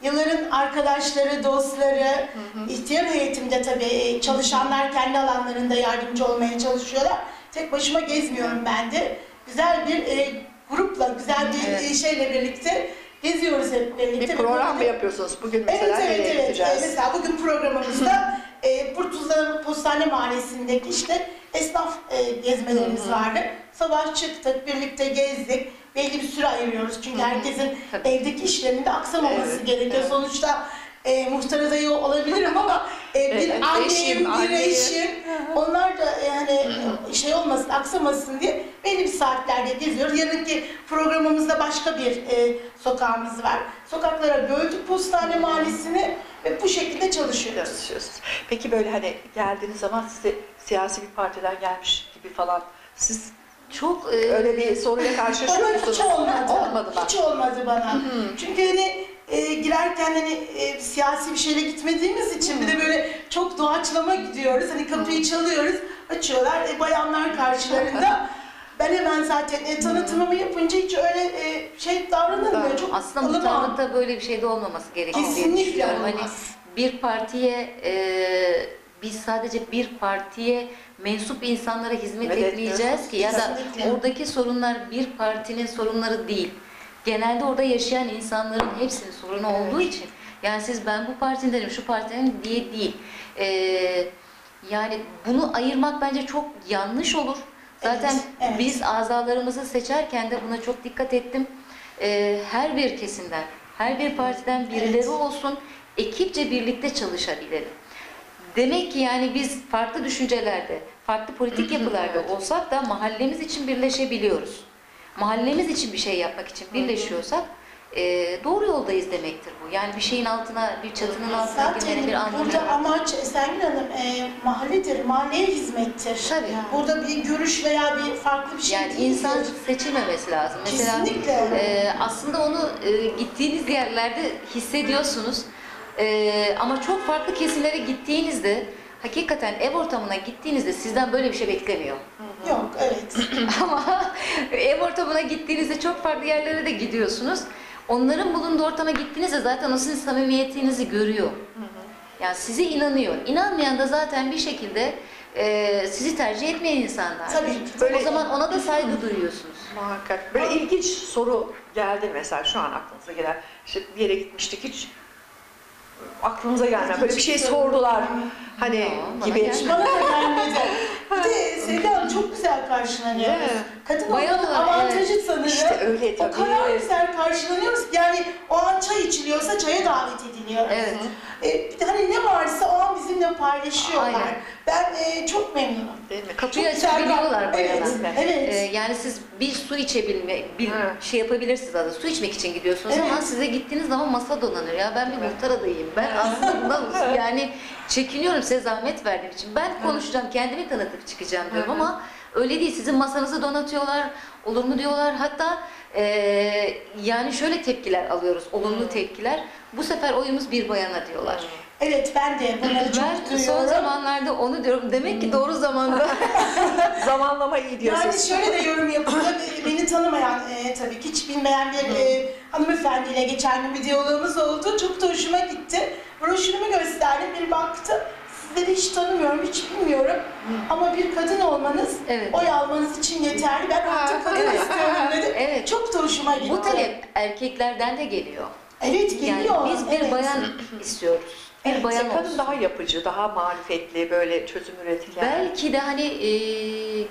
yılların arkadaşları, dostları, ihtiyar heyetimde tabii çalışanlar kendi alanlarında yardımcı olmaya çalışıyorlar. Tek başıma gezmiyorum ben de. Güzel bir e, grupla, güzel bir Evet. e, şeyle birlikte geziyoruz hep birlikte. Bir program mı yapıyorsunuz? Bugün mesela Evet, evet, nereye evet. gideceğiz? Ee, mesela bugün programımızda e, Kurtuzla Postane Mahallesi'ndeki işte esnaf e, gezmelerimiz vardı. Sabah çıktık, birlikte gezdik. Belli bir süre ayırıyoruz çünkü herkesin Tabii. evdeki işlerinde aksamaması Evet, gerekiyor. evet. Sonuçta e, muhtar adayı olabilirim ama e, bir Evet, anneyim, eşim, bir anneyim. eşim. Onlar da yani şey olmasın, aksamasın diye belli bir saatlerde geziyoruz. Yarınki programımızda başka bir e, sokağımız var. Sokaklara böldük Postane Mahallesi'ni ve bu şekilde çalışıyoruz. Çalışıyorsunuz. Peki böyle hani geldiğiniz zaman size siyasi bir partiden gelmiş gibi falan siz Çok e, öyle bir soruyla karşılaşıyor Bana musunuz? hiç olmadı. Olmadı mı? Hiç olmadı bana. Çünkü hani e, girerken hani e, siyasi bir şeyle gitmediğimiz için bir de böyle çok doğaçlama gidiyoruz. Hani kapıyı çalıyoruz, açıyorlar. E, bayanlar karşılarında. Ben hemen zaten e, tanıtımımı yapınca hiç öyle e, şey davranılmıyor. Çok aslında ılımam. muhtarlıkta böyle bir şey de olmaması gerekiyor diye Kesinlikle düşünüyorum. Hani olmaz. bir partiye e, biz sadece bir partiye mensup insanlara hizmet Evet, etmeyeceğiz ki ya da kesinlikle. oradaki sorunlar bir partinin sorunları değil. Genelde orada yaşayan insanların hepsinin sorunu olduğu için yani siz ben bu partidenim, şu partidenim diye değil. E, yani bunu ayırmak bence çok yanlış olur. Zaten Evet, evet. biz azalarımızı seçerken de buna çok dikkat ettim. Ee, her bir kesimden, her bir partiden birileri Evet. olsun, ekipçe birlikte çalışabilelim. Demek ki yani biz farklı düşüncelerde, farklı politik yapılarda Evet. olsak da mahallemiz için birleşebiliyoruz. Mahallemiz için bir şey yapmak için birleşiyorsak e, doğru yoldayız demektir bu. Yani bir şeyin altına, bir çatının altına Zaten girmenin bir anlamı burada yok. amaç Esengül Hanım e, mahalledir, mahalleye hizmettir. Tabii. Burada bir görüş veya bir farklı bir şey Yani değildir. insan seçilmemesi lazım. Mesela Kesinlikle. e, aslında onu e, gittiğiniz yerlerde hissediyorsunuz. E, ama çok farklı kesimlere gittiğinizde hakikaten ev ortamına gittiğinizde sizden böyle bir şey beklemiyor. Yok, evet. Ama ev ortamına gittiğinizde çok farklı yerlere de gidiyorsunuz. Onların bulunduğu ortama gittiğinizde zaten o sizin samimiyetinizi görüyor. Yani size inanıyor. İnanmayan da zaten bir şekilde e, sizi tercih etmeyen insanlar. Tabii ki. Böyle- O zaman ona da saygı duyuyorsunuz. Muhakkak. Böyle ilginç soru geldi mesela şu an aklınıza gelen. İşte bir yere gitmiştik hiç aklımıza gelmedi. Böyle bir şey sordular. Hani Ya, bana gibi. gelmedi. Bana da gelmedi. Bir de Sevda Hanım çok güzel karşılanıyoruz. Değil mi? Kadın Bayan olmanın olarak, avantajı sanırım. İşte öyle O tabii. kadar güzel karşılanıyoruz ki yani o an çay içiliyorsa çaya davet ediliyoruz. Evet. E, bir de hani ne varsa o an bizimle paylaşıyorlar. Aynen. Ben e, çok memnunum. Değil mi? Kapıyı Çok güzel açabiliyorlar kar- bayağı. Evet, evet. Ee, yani siz bir su içebilme, bir Evet. şey yapabilirsiniz aslında. Su içmek için gidiyorsunuz Evet. ama size gittiğiniz zaman masa donanır. Ya ben bir Evet. muhtar adayıyım. Ben aslında bundan yani çekiniyorum size zahmet verdiğim için. Ben konuşacağım, kendimi tanıtıp çıkacağım diyorum Hı hı. ama öyle değil. Sizin masanızı donatıyorlar, olur mu diyorlar. Hatta e, yani şöyle tepkiler alıyoruz, olumlu tepkiler. Bu sefer oyumuz bir bayana diyorlar. Evet, ben de bunları çok Ben son duyuyorum. zamanlarda onu diyorum. Demek ki doğru zamanda. Zamanlama iyi diyorsunuz. Yani şöyle de yorum yapılıyor. Beni tanımayan, e, tabii ki hiç bilmeyen bir e, hanımefendiyle geçen gün bir diyalogumuz oldu. Çok da hoşuma gitti. Broşürümü gösterdim, bir baktı. Sizleri hiç tanımıyorum, hiç bilmiyorum. Ama bir kadın olmanız, Evet. oy almanız için yeterli. Ben artık kadın Evet. istiyorum dedi. Evet. Çok da hoşuma gitti. Bu talep erkeklerden de geliyor. Evet, Yani geliyor. biz bir evet. bayan istiyoruz. Bir Evet, bayan Kadın olsun. daha yapıcı, daha marifetli, böyle çözüm üretken. Belki de hani eee,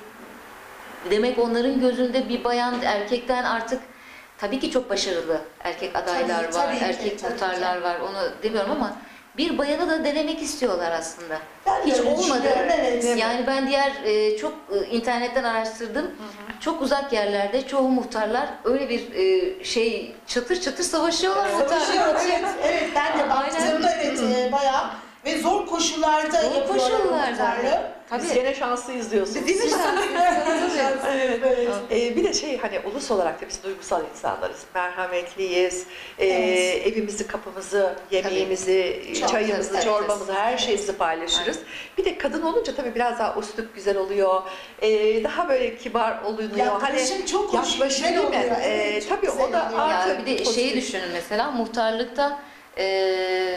demek onların gözünde bir bayan erkekten artık tabii ki çok başarılı erkek adaylar Tabii, var, tabii ki, erkek tabii muhtarlar var. Onu demiyorum ama bir bayanı da denemek istiyorlar aslında. Ben de Hiç öyle olmadı. düşünüyorum, evet. Yani ben diğer e, çok e, internetten araştırdım. Çok uzak yerlerde çoğu muhtarlar öyle bir e, şey çatır çatır savaşıyorlar muhtarlar Savaşıyor, için. evet, evet. Ben de Aynen. baktığımda evet e, bayağı ve zor koşullarda Zor yapıyorlar koşullarda. muhtarlığı. Biz Tabii. gene şanslıyız diyorsunuz. Değil mi? Evet. Evet. Ee, bir de şey hani ulus olarak da biz duygusal insanlarız. Merhametliyiz. Ee, Evet. Evimizi, kapımızı, yemeğimizi, Çok, çayımızı, tabii, çorbamızı, her şeyimizi paylaşırız. Bir de kadın olunca tabii biraz daha üslup güzel oluyor. Ee, daha böyle kibar olunuyor. Yaklaşım çok hoş, yaklaşım güzel değil mi? oluyor. Ee, Evet, çok tabii güzel o da oluyor. artı Ya bir de şeyi pozitif. düşünün mesela muhtarlıkta e,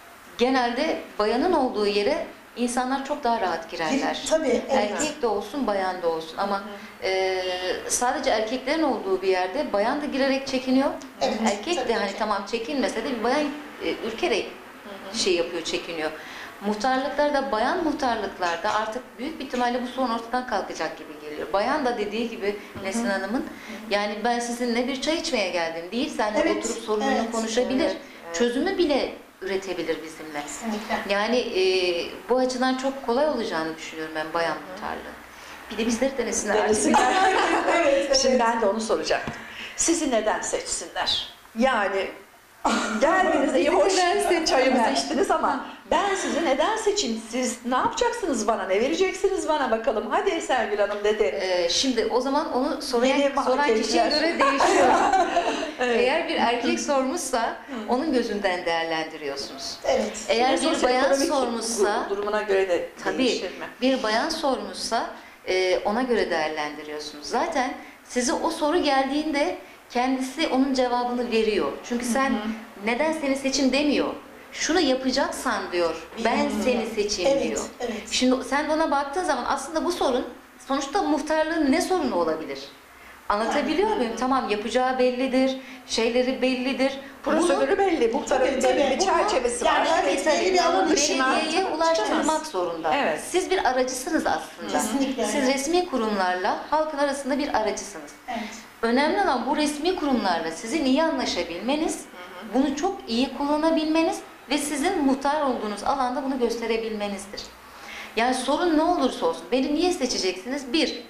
genelde bayanın olduğu yere insanlar çok daha rahat girerler. Tabii, evet. Erkek de olsun, bayan da olsun ama e, sadece erkeklerin olduğu bir yerde bayan da girerek çekiniyor. Evet, Erkek de tabii hani ki. tamam çekinmese de bir bayan e, ürkerek şey yapıyor, çekiniyor. Muhtarlıklarda, bayan muhtarlıklarda artık büyük bir ihtimalle bu sorun ortadan kalkacak gibi geliyor. Bayan da dediği gibi Nesin Hanım'ın, yani ben sizinle bir çay içmeye geldim değil, seninle Evet, oturup sorununu evet, konuşabilir, evet, evet. çözümü bile üretebilir bizimle. Kesinlikle. Yani e, bu açıdan çok kolay olacağını düşünüyorum ben bayan muhtarlığı. Bir de bizleri denesinler. Denesinler. Evet, evet. Şimdi ben de onu soracaktım. Sizi neden seçsinler? Yani geldiğinizde iyi hoş çayımızı içtiniz ama ben sizi neden seçeyim? Siz ne yapacaksınız bana? Ne vereceksiniz bana bakalım? Hadi Sergül Hanım dedi. Ee, şimdi o zaman onu Yeni soran, soran kişiye mahkemeler. göre değişiyor. Evet. Eğer bir erkek sormuşsa onun gözünden değerlendiriyorsunuz. Evet. Eğer bir Sosyoekonomik bayan sormuşsa, durumuna göre de tabii değişir mi? bir bayan sormuşsa e, ona göre değerlendiriyorsunuz. Zaten size o soru geldiğinde kendisi onun cevabını veriyor. Çünkü sen neden seni seçim demiyor. Şunu yapacaksan diyor, ben Bilmiyorum. seni seçeyim Evet, diyor. evet. Şimdi sen de ona baktığın zaman aslında bu sorun, sonuçta muhtarlığın ne sorunu olabilir? Anlatabiliyor muyum? Tamam, yapacağı bellidir, şeyleri bellidir. Prosedürü belli, muhtarın Tabii, tabii. belli bir çerçevesi var. Yani evet, belli bir alan dışına belediyeye ulaştırmak çıkamaz. zorunda. Evet. Siz bir aracısınız aslında. Kesinlikle Siz öyle. resmi kurumlarla halkın arasında bir aracısınız. Evet. Önemli olan bu resmi kurumlarla sizin iyi anlaşabilmeniz, bunu çok iyi kullanabilmeniz ve sizin muhtar olduğunuz alanda bunu gösterebilmenizdir. Yani sorun ne olursa olsun, beni niye seçeceksiniz? Bir,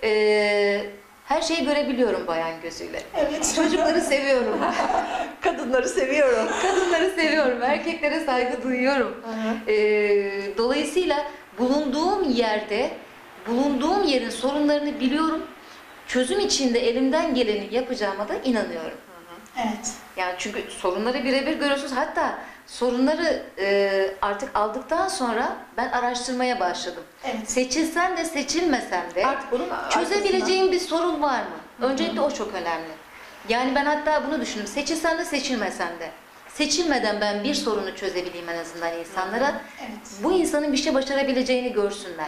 eee, her şeyi görebiliyorum bayan gözüyle. Evet. Çocukları seviyorum. Kadınları seviyorum. Kadınları seviyorum, erkeklere saygı duyuyorum. Ee, dolayısıyla bulunduğum yerde, bulunduğum yerin sorunlarını biliyorum. Çözüm içinde elimden geleni yapacağıma da inanıyorum. Evet. Yani çünkü sorunları birebir görüyorsunuz. Hatta sorunları e, artık aldıktan sonra ben araştırmaya başladım. Evet. Seçilsen de seçilmesen de Artık bunun çözebileceğim bir sorun var mı? Öncelikle o çok önemli. Yani ben hatta bunu düşündüm. Seçilsen de seçilmesen de. Seçilmeden ben bir sorunu çözebileyim en azından insanlara. Evet. Bu insanın bir şey başarabileceğini görsünler.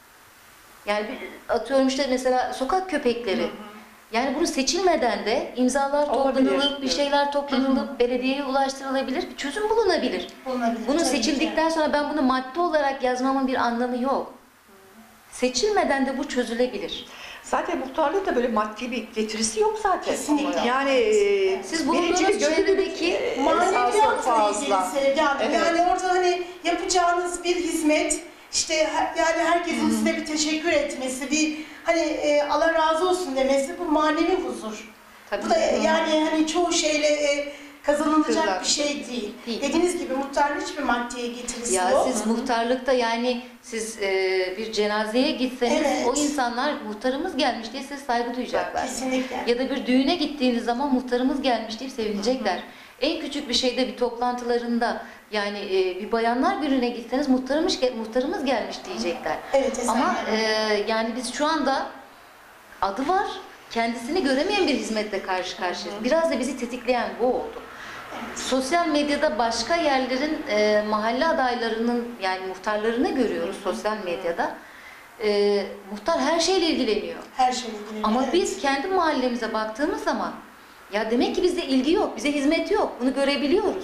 Yani bir- atıyorum işte mesela sokak köpekleri. Yani bunu seçilmeden de imzalar Olabilir, toplanılıp, bir evet. şeyler toplanılıp, belediyeye ulaştırılabilir, bir çözüm bulunabilir. Bulunabilir, Bunu tabii ki. seçildikten sonra ben bunu madde olarak yazmamın bir anlamı yok. Seçilmeden de bu çözülebilir. Zaten muhtarlık da böyle maddi bir getirisi yok zaten. Kesinlikle. Yani e, Siz bulunduğunuz biricilik, gönüllülük, çevredeki e, esası Maneviyatla ilgili fazla. Sevgi Hanım. Evet. Yani orada hani yapacağınız bir hizmet, işte he- yani herkesin size bir teşekkür etmesi, bir hani e, Allah razı olsun demesi, bu manevi huzur. Tabii. Bu da e, yani hani çoğu şeyle e, kazanılacak Güzel. bir şey değil. Değil. Dediğiniz gibi muhtarın hiçbir maddeye getirisi Ya yok. siz muhtarlıkta yani siz e, bir cenazeye gitseniz Evet. o insanlar muhtarımız gelmiş diye size saygı duyacaklar. Kesinlikle. Ya da bir düğüne gittiğiniz zaman muhtarımız gelmiş deyip sevinecekler. En küçük bir şeyde bir toplantılarında yani e, bir bayanlar gününe gitseniz muhtarımız, gel- muhtarımız gelmiş diyecekler. Evet, Esen Ama Hanım. e, yani biz şu anda adı var, kendisini göremeyen bir hizmetle karşı karşıyayız. Biraz da bizi tetikleyen bu oldu. Sosyal medyada başka yerlerin e, mahalle adaylarının yani muhtarlarını görüyoruz sosyal medyada. E, muhtar her şeyle ilgileniyor. Her şeyle ilgili. Ama evet. biz kendi mahallemize baktığımız zaman ya demek ki bizde ilgi yok, bize hizmet yok. Bunu görebiliyoruz.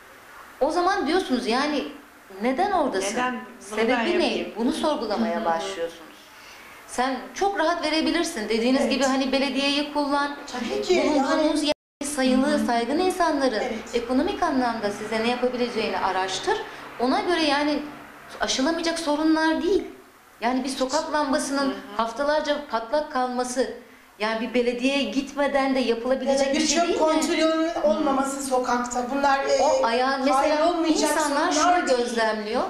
O zaman diyorsunuz yani neden oradasın? Neden bunu ben Sebebi ne? yapayım? Bunu sorgulamaya başlıyorsunuz. Sen çok rahat verebilirsin. Dediğiniz Evet. gibi hani belediyeyi kullan. Tabii ki Bulunduğunuz yani yer sayılı, saygın insanların Evet. ekonomik anlamda size ne yapabileceğini araştır. Ona göre yani aşılamayacak sorunlar değil. Yani bir sokak lambasının haftalarca patlak kalması, yani bir belediyeye gitmeden de yapılabilecek yani bir bir şey değil çöp mi? kontrolünün olmaması sokakta. Bunlar e, O ayağı mesela hallolmayacak insanlar sorunlar şunu değil. gözlemliyor.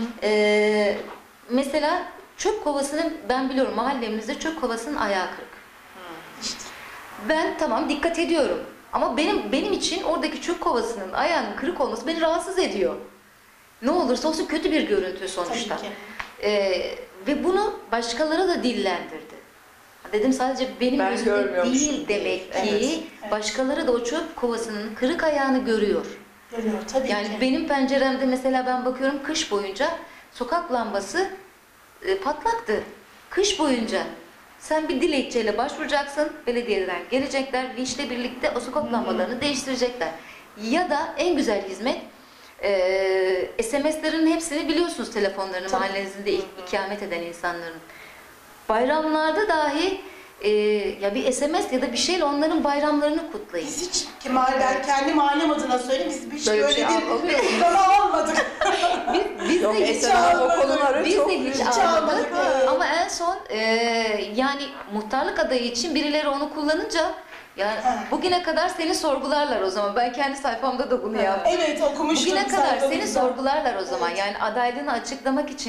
Ee, mesela çöp kovasının, ben biliyorum mahallemizde çöp kovasının ayağı kırık. İşte. Ben tamam dikkat ediyorum. Ama benim benim için oradaki çöp kovasının ayağının kırık olması beni rahatsız ediyor. Ne olursa olsun kötü bir görüntü sonuçta. Tabii ki. Ee, ve bunu başkaları da dillendirdi. Dedim sadece benim Ben gözümde görmüyormuşum. değil demek ki Evet, evet. başkaları da o çöp kovasının kırık ayağını görüyor. Görüyor tabii Yani ki. benim penceremde mesela ben bakıyorum kış boyunca sokak lambası e, patlaktı. Kış boyunca. Sen bir dilekçeyle başvuracaksın, belediyeden gelecekler, vinçle birlikte o sokak lambalarını değiştirecekler. Ya da en güzel hizmet, e, S M S'lerin hepsini biliyorsunuz telefonlarını, Tabii. mahallenizde ikamet eden insanların. Bayramlarda dahi e, ya bir S M S ya da bir şeyle onların bayramlarını kutlayın. Biz hiç Kemal, ben kendi mahallem adına söyleyeyim, biz hiç Böyle böyle, bir şey bir almıyor muyuz? uygulama almadık. Biz, biz Yok de hiç mesela o almadık. konuları Biz çok de hiç hiç almadık. almadık, evet. Ama en son e, yani muhtarlık adayı için birileri onu kullanınca yani Ha. bugüne kadar seni sorgularlar o zaman. Ben kendi sayfamda da bunu yaptım. Evet, okumuştum. Bugüne kadar seni sayfamızda. sorgularlar o zaman. Evet. Yani adaylığını açıklamak için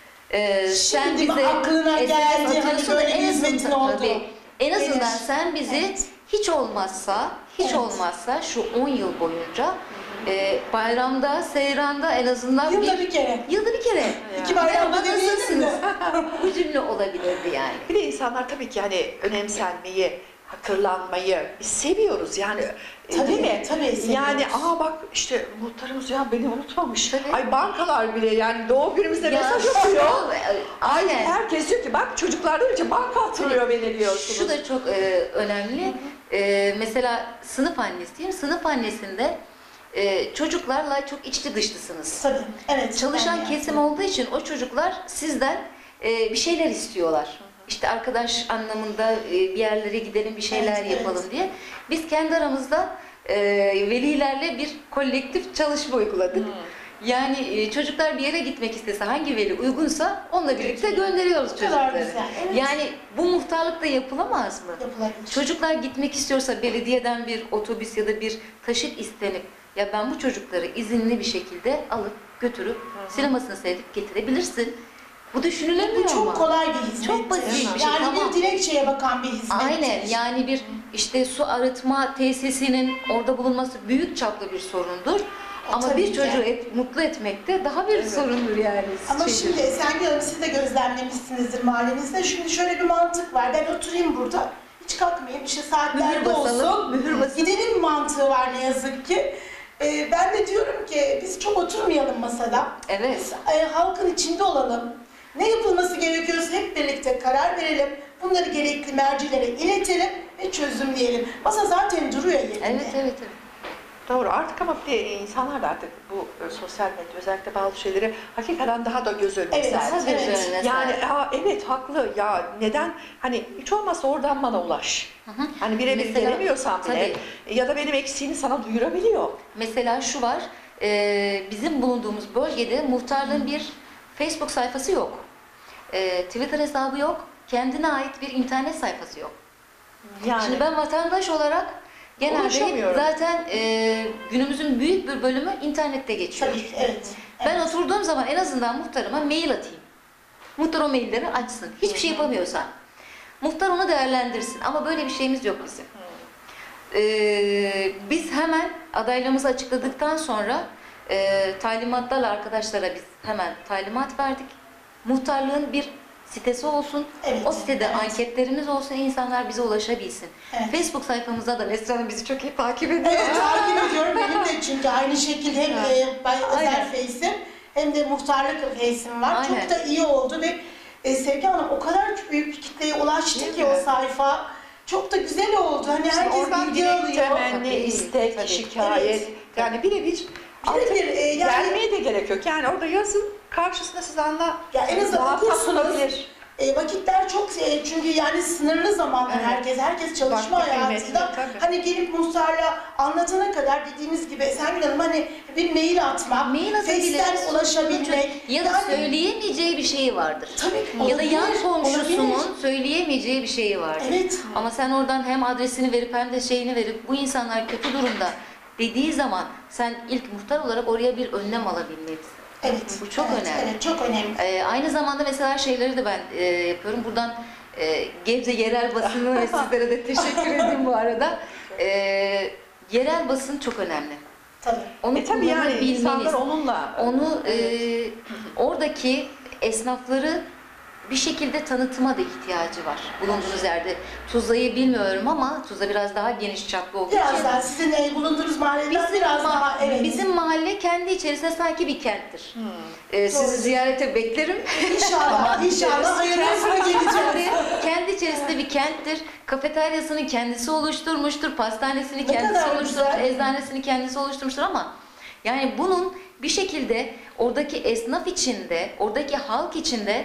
e, sen Şimdi mi bize aklına S M S geldi, hani atıyorsun, böyle bir en azından- hizmetin oldu. tabii, en azından Gelir. sen bizi Evet. hiç olmazsa hiç Evet. olmazsa şu on yıl boyunca e, bayramda, seyranda en azından Yılda bir, bir kere. yılda bir kere. İki bayramda Merhaba, demeyelim mi? nasılsınız? Bu cümle olabilirdi yani. Bir de insanlar tabii ki hani önemsenmeyi, hatırlanmayı biz seviyoruz yani. e, Tabii, değil mi? tabii seviyoruz. Yani aa bak işte muhtarımız ya beni unutmamış. Tabii. Ay bankalar bile yani doğum günümüzde Ya, mesaj atıyor. Ay Aynen. herkes diyor ki bak çocuklardan önce banka hatırlıyor beni diyorsunuz. Şu da çok e, önemli. E, mesela sınıf annesiyim. Sınıf annesinde e, çocuklarla çok içli dışlısınız. Tabii, evet. Çalışan ben de kesim yaptım. olduğu için o çocuklar sizden e, bir şeyler istiyorlar. İşte arkadaş anlamında e, bir yerlere gidelim, bir şeyler Evet, yapalım evet. diye. Biz kendi aramızda e, velilerle bir kolektif çalışma uyguladık. Yani e, çocuklar bir yere gitmek istese, hangi veli uygunsa onunla birlikte gönderiyoruz Ne kadar çocukları. güzel, evet. Yani bu muhtarlıkta yapılamaz mı? Yapılabilir. Çocuklar gitmek istiyorsa belediyeden bir otobüs ya da bir taşıt istenip ya ben bu çocukları izinli bir şekilde alıp götürüp sinemasını seyredip getirebilirsin. Bu düşünülemiyor Bu çok ama. kolay bir hizmet. Çok basit bir şey, Yani tamam. bir dilekçeye bakan bir hizmet. Aynen, yani bir işte su arıtma tesisinin orada bulunması büyük çaplı bir sorundur. Ama tabii bir ki. çocuğu et, mutlu etmek de daha bir sorundur yani. Ama Şeydir. şimdi Esengül Hanım, siz de gözlemlemişsinizdir mahallenizde. Şimdi şöyle bir mantık var. Ben oturayım burada, hiç kalkmayayım, işte Mühür saatlerde basalım, olsun. mühür basalım. Gidelim mantığı var ne yazık ki. Ee, ben de diyorum ki biz çok oturmayalım masada. Evet. Biz e, halkın içinde olalım. Ne yapılması gerekiyorsa hep birlikte karar verelim. Bunları gerekli mercilere iletelim ve çözümleyelim. Masa zaten duruyor yerinde. Evet, evet, evet. Doğru artık ama bir de insanlar da artık bu e, sosyal medya özellikle bazı şeyleri hakikaten daha da göz önüne Evet, serdi. Daha göz Evet. önüne Yani ser. aa, evet haklı ya neden hani hiç olmazsa oradan bana ulaş. Hı hı. Hani birebir Mesela- gelemiyorsan bile ya da benim eksiğini sana duyurabiliyor. Mesela şu var, e, bizim bulunduğumuz bölgede muhtarlığın bir Facebook sayfası yok. E, Twitter hesabı yok, kendine ait bir internet sayfası yok. Yani Şimdi ben vatandaş olarak genelde Ulaşamıyorum. zaten e, günümüzün büyük bir bölümü internette geçiyor. Tabii ki, evet. Ben evet. oturduğum zaman en azından muhtarıma mail atayım. Muhtar o mailleri açsın. Hiçbir şey yapamıyorsa. Muhtar onu değerlendirsin. Ama böyle bir şeyimiz yok bizim. Ee, biz hemen adaylığımızı açıkladıktan sonra e, talimatlarla arkadaşlara biz hemen talimat verdik. Muhtarlığın bir sitesi olsun. Evet, O sitede evet. anketlerimiz olsun. İnsanlar bize ulaşabilsin. Evet. Facebook sayfamızda da Neslihan Hanım bizi çok iyi takip ediyor. Evet, takip ediyorum. Benim de çünkü aynı şekilde hem Evet. e, ben özel Aynen. face'im hem de muhtarlık face'im var. Aynen. Çok da iyi oldu ve e, Sevgi Hanım o kadar büyük bir kitleye ulaştı Değil ki mi? o sayfa. Çok da güzel oldu. Hani işte herkes oradan bilgi direkt alıyor. temenni, Tabii, istek, tabii. şikayet Evet. yani birebir Birebir, e, yani- gelmeye de gerek yok. Yani orada yazın karşısında siz anla Ya en azından muhatap okursunuz. olabilir. E, vakitler çok e, çünkü yani sınırlı zamanlar Evet. herkes, herkes çalışma Vakti hayatında. kıymetli, tabii. Hani gelip muhtarla anlatana kadar dediğimiz gibi Esengül Hanım hani bir mail atmak, Mail atabilir. Face'ten ulaşabilmek. Ya da yani, söyleyemeyeceği bir şeyi vardır. Tabii ki Ya da yan olabilir, komşusunun olabilir. söyleyemeyeceği bir şeyi vardır. Evet. Ama sen oradan hem adresini verip hem de şeyini verip bu insanlar kötü durumda dediği zaman sen ilk muhtar olarak oraya bir önlem alabilmelisin. Evet. Bu çok evet, önemli. Evet, çok önemli. Ee, aynı zamanda mesela şeyleri de ben e, yapıyorum. Buradan e, Gebze yerel basını ve sizlere de teşekkür edeyim bu arada. E, yerel basın çok önemli. Tabii. Onu E tabii yani kullanabilmeniz. insanlar onunla Onu e, oradaki esnafları bir şekilde tanıtıma da ihtiyacı var bulunduğunuz yerde. Tuzla'yı bilmiyorum ama Tuzla biraz daha geniş çaplı olduğu Biraz için. daha sizin e, bulunduğunuz mahalleden Bizim, biraz ma- daha evet. bizim mahalle kendi içerisinde sanki bir kenttir. Hmm. Ee, sizi Doğru. ziyarete beklerim. İnşallah, inşallah hayırlısına geleceğiz. kendi, kendi içerisinde bir kenttir. Kafeteryasını kendisi oluşturmuştur, pastanesini Ne kendisi kadar oluşturmuştur, güzel. eczanesini kendisi oluşturmuştur ama yani bunun bir şekilde oradaki esnaf içinde, oradaki halk içinde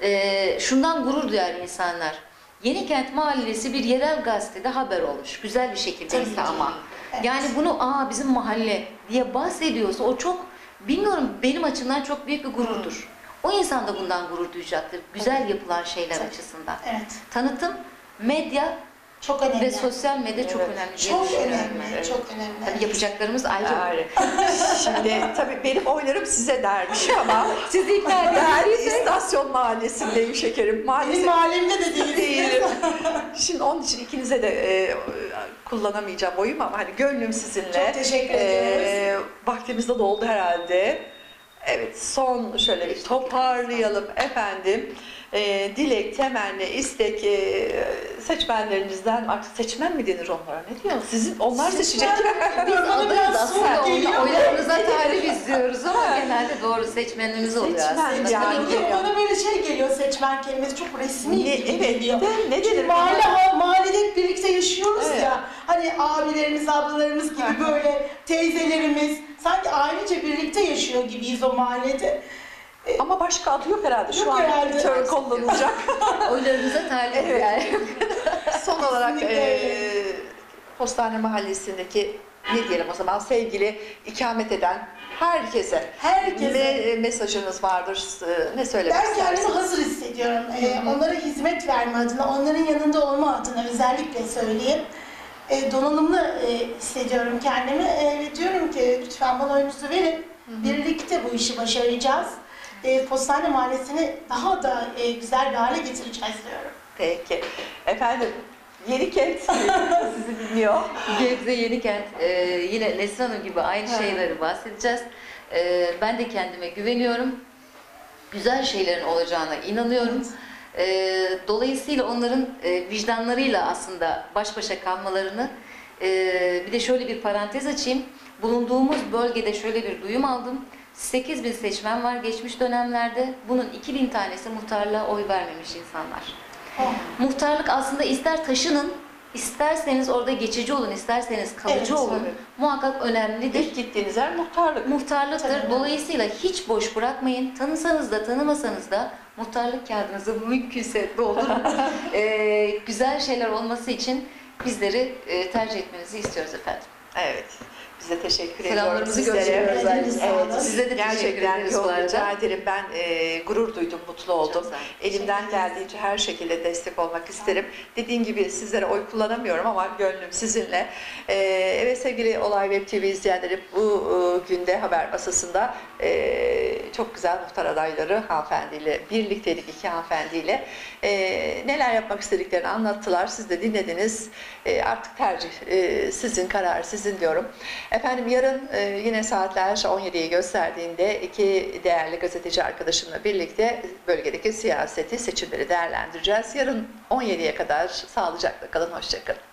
e, şundan gurur duyar insanlar. Yenikent Mahallesi bir yerel gazetede haber olmuş. Güzel bir şekilde Tabii ise ki. ama. Evet. Yani bunu aa bizim mahalle diye bahsediyorsa o çok, bilmiyorum, benim açımdan çok büyük bir gururdur. O insan da bundan gurur duyacaktır. Güzel yapılan şeyler Tabii. açısından. Evet, Tanıtım, medya çok önemli. ve sosyal medya çok Evet. önemli. diye Çok düşünüyorum önemli, Evet. çok önemli. Tabii yapacaklarımız ayrı. Yani, şimdi tabii benim oylarım size dermiş ama Sizi ikna ben edildiysek istasyon mahallesindeyim şekerim. Benim Maalesef mahallemde de değiliz. değilim. Şimdi onun için ikinize de e, kullanamayacağım oyumu ama hani gönlüm sizinle. Çok teşekkür ediyoruz. E, vaktimiz de doldu herhalde. Evet, son şöyle bir toparlayalım efendim. E, dilek, temenni, istek e, seçmenlerinizden, artık seçmen mi denir onlara? Ne diyor? Sizin, onlar seçecek. biz Bana adayız biraz aslında soğuk geliyor. onunla oylarımıza talibiz diyoruz ama genelde doğru seçmenimiz oluyor Seçmen aslında. yani. Tabii ki. Bana, bana böyle şey geliyor, seçmen kelimesi çok resmi Ne- gibi evet, geliyor. de- ne Çünkü denir mahalle, buna? ha- mahallede hep birlikte yaşıyoruz Evet. ya. Hani abilerimiz, ablalarımız gibi böyle teyzelerimiz, sanki ailece birlikte yaşıyor gibiyiz o mahallede. Ama başka adı yok herhalde. Şu Yok an herhalde. tör kullanılacak. Oylarımıza talibiz Evet. yani. Son olarak Kesinlikle. e, Postane Mahallesi'ndeki ne diyelim o zaman sevgili ikamet eden herkese, Herkese. ne mesajınız vardır, e, ne söylemek Ben kendimi istersiniz? hazır hissediyorum. Ee, onlara hizmet verme adına, onların yanında olma adına özellikle söyleyeyim. Ee, donanımlı e, hissediyorum kendimi. Ee, ve diyorum ki lütfen bana oyunuzu verin. Birlikte bu işi başaracağız. Ee, Postane Mahallesi'ni daha da e, güzel bir hale getireceğiz diyorum. Peki. Efendim, Yenikent sizi dinliyor. Gebze Yenikent, e, yine Nesrin Hanım gibi aynı Evet. şeyleri bahsedeceğiz. E, ben de kendime güveniyorum. Güzel şeylerin olacağına inanıyorum. E, dolayısıyla onların e, vicdanlarıyla aslında baş başa kalmalarını, e, bir de şöyle bir parantez açayım. Bulunduğumuz bölgede şöyle bir duyum aldım. sekiz bin seçmen var geçmiş dönemlerde. Bunun iki bin tanesi muhtarlığa oy vermemiş insanlar. Oh. Muhtarlık aslında ister taşının, isterseniz orada geçici olun, isterseniz kalıcı Evet, olun. tabii. Muhakkak önemlidir. İlk gittiğiniz yer muhtarlık. Muhtarlıktır. Tabii. Dolayısıyla hiç boş bırakmayın. Tanısanız da tanımasanız da muhtarlık kağıdınızı mümkünse doldurun. Ee, güzel şeyler olması için bizleri e, tercih etmenizi istiyoruz efendim. Evet. Biz de teşekkür ediyoruz Selamlarımızı sizlere. gönderiyoruz ayrıca. Evet, Size de teşekkür gerçekten ederiz yok, bu arada. rica ederim. Ben e, gurur duydum, mutlu oldum. Çok sağ olun. Elimden geldiğince her şekilde destek olmak isterim. Dediğim gibi sizlere oy kullanamıyorum ama gönlüm sizinle. E, evet sevgili Olay Web T V izleyenleri, bu e, günde haber masasında e, çok güzel muhtar adayları hanımefendiyle birlikteydik, iki hanımefendiyle. E, neler yapmak istediklerini anlattılar. Siz de dinlediniz. E, artık tercih e, sizin, karar sizin diyorum. Efendim yarın e, yine saatler on yediyi gösterdiğinde iki değerli gazeteci arkadaşımla birlikte bölgedeki siyaseti, seçimleri değerlendireceğiz. Yarın on yediye kadar sağlıcakla kalın, hoşça kalın.